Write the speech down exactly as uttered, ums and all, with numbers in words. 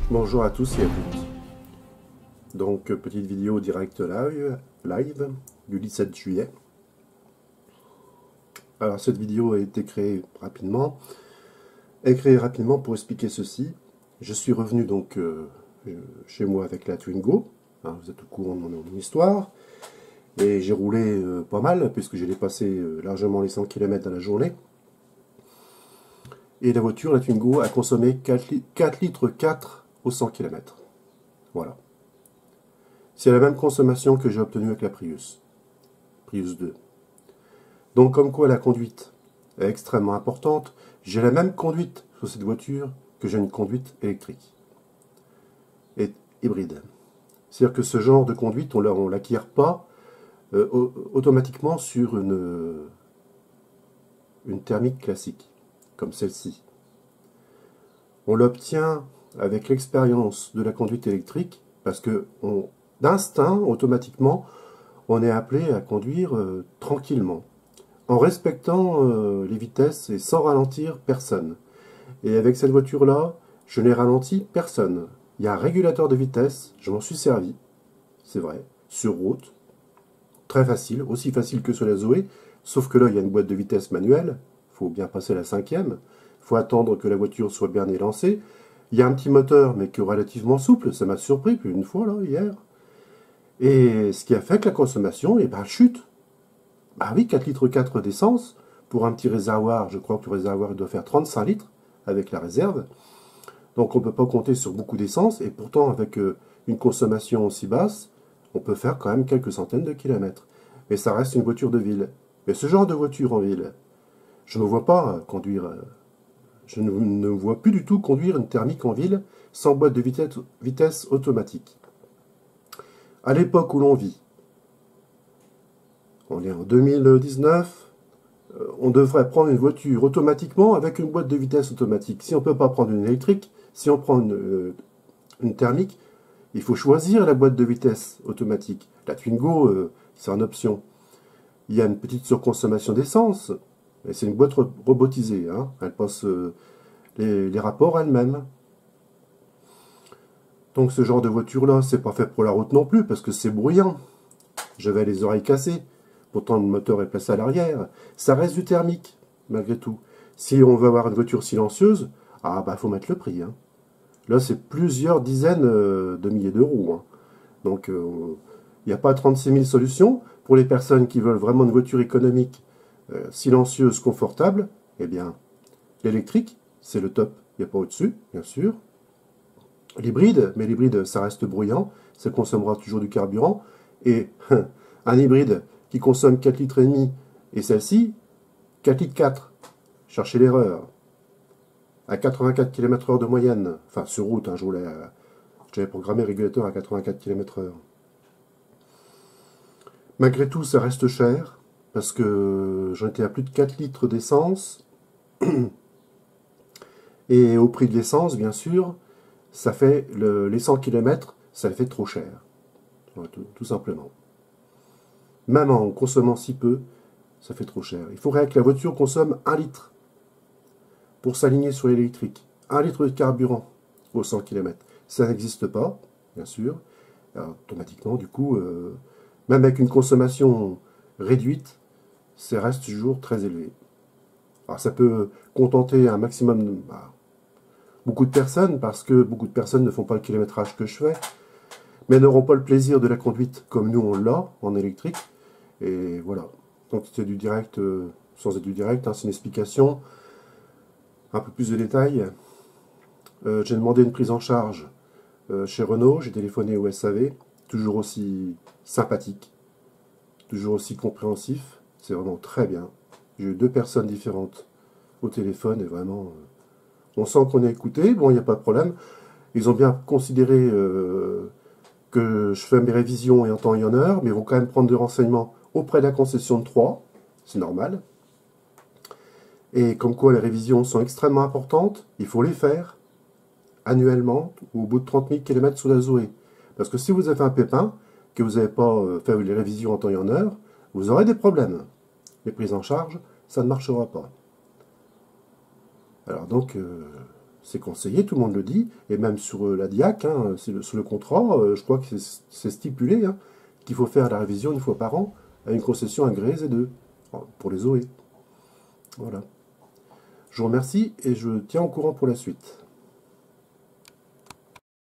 Bonjour à tous et à toutes. Donc, petite vidéo direct live, live du dix-sept juillet. Alors, cette vidéo a été créée rapidement. Elle est créée rapidement pour expliquer ceci. Je suis revenu donc euh, chez moi avec la Twingo. Hein, vous êtes au courant de mon, mon histoire. Et j'ai roulé euh, pas mal, puisque j'ai dépassé euh, largement les cent kilomètres dans la journée. Et la voiture, la Twingo, a consommé quatre litres quatre au cent kilomètres. Voilà. C'est la même consommation que j'ai obtenue avec la Prius. Prius deux. Donc comme quoi la conduite est extrêmement importante, j'ai la même conduite sur cette voiture que j'ai une conduite électrique. Et hybride. C'est-à-dire que ce genre de conduite, on ne l'acquiert pas euh, automatiquement sur une, une thermique classique, comme celle-ci. On l'obtient avec l'expérience de la conduite électrique, parce que on, d'instinct, automatiquement, on est appelé à conduire euh, tranquillement, en respectant euh, les vitesses et sans ralentir personne. Et avec cette voiture-là, je n'ai ralenti personne. Il y a un régulateur de vitesse, je m'en suis servi, c'est vrai, sur route, très facile, aussi facile que sur la Zoé, sauf que là, il y a une boîte de vitesse manuelle, il faut bien passer la cinquième, il faut attendre que la voiture soit bien élancée. Il y a un petit moteur, mais qui est relativement souple, ça m'a surpris plus d'une fois, là, hier. Et ce qui a fait que la consommation, eh ben, chute. Bah oui, quatre litres quatre d'essence, pour un petit réservoir, je crois que le réservoir doit faire trente-cinq litres, avec la réserve. Donc on ne peut pas compter sur beaucoup d'essence, et pourtant, avec euh, une consommation aussi basse, on peut faire quand même quelques centaines de kilomètres. Mais ça reste une voiture de ville. Mais ce genre de voiture en ville, je ne me vois pas conduire... Euh, Je ne, ne vois plus du tout conduire une thermique en ville sans boîte de vitesse, vitesse automatique. À l'époque où l'on vit, on est en deux mille dix-neuf, euh, on devrait prendre une voiture automatiquement avec une boîte de vitesse automatique. Si on ne peut pas prendre une électrique, si on prend une, euh, une thermique, il faut choisir la boîte de vitesse automatique. La Twingo, euh, c'est en option. Il y a une petite surconsommation d'essence, mais c'est une boîte robotisée, hein. Elle passe euh, les, les rapports elle-même. Donc ce genre de voiture-là, c'est pas fait pour la route non plus, parce que c'est bruyant. J'avais les oreilles cassées. Pourtant, le moteur est placé à l'arrière. Ça reste du thermique, malgré tout. Si on veut avoir une voiture silencieuse, ah bah faut mettre le prix, hein. Là, c'est plusieurs dizaines euh, de milliers d'euros, hein. Donc, il euh, n'y a pas trente-six mille solutions. Pour les personnes qui veulent vraiment une voiture économique, Euh, silencieuse, confortable, eh bien, l'électrique, c'est le top. Il n'y a pas au-dessus, bien sûr. L'hybride, mais l'hybride, ça reste bruyant, ça consommera toujours du carburant. Et un hybride qui consomme quatre litres et demi, et celle-ci, quatre litres quatre. Cherchez l'erreur. À quatre-vingt-quatre kilomètres heure de moyenne, enfin sur route, hein, je voulais, euh, j'avais programmé régulateur à quatre-vingt-quatre kilomètres heure. Malgré tout, ça reste cher, parce que j'en étais à plus de quatre litres d'essence, et au prix de l'essence, bien sûr, ça fait le, les cent kilomètres, ça fait trop cher, tout, tout simplement. Même en consommant si peu, ça fait trop cher. Il faudrait que la voiture consomme un litre pour s'aligner sur l'électrique. un litre de carburant aux cent kilomètres. Ça n'existe pas, bien sûr. Alors, automatiquement, du coup, euh, même avec une consommation réduite, ça reste toujours très élevé. Alors ça peut contenter un maximum, de, bah, beaucoup de personnes, parce que beaucoup de personnes ne font pas le kilométrage que je fais, mais n'auront pas le plaisir de la conduite comme nous on l'a, en électrique. Et voilà. Donc c'est du direct, euh, sans être du direct, hein, c'est une explication, un peu plus de détails. Euh, j'ai demandé une prise en charge euh, chez Renault, j'ai téléphoné au S A V, toujours aussi sympathique, toujours aussi compréhensif. C'est vraiment très bien. J'ai eu deux personnes différentes au téléphone et vraiment, euh, on sent qu'on est écouté. Bon, il n'y a pas de problème. Ils ont bien considéré euh, que je fais mes révisions et en temps et en heure, mais ils vont quand même prendre des renseignements auprès de la concession de Troyes. C'est normal. Et comme quoi les révisions sont extrêmement importantes, il faut les faire annuellement ou au bout de trente mille kilomètres sous la Zoé. Parce que si vous avez un pépin, que vous n'avez pas euh, fait les révisions en temps et en heure, vous aurez des problèmes. Les prises en charge, ça ne marchera pas. Alors donc, euh, C'est conseillé, tout le monde le dit, et même sur euh, la DIAC, hein, le, sur le contrat, euh, je crois que c'est stipulé hein, qu'il faut faire la révision une fois par an à une concession agréée Z deux, pour les O E. Voilà. Je vous remercie et je tiens au courant pour la suite.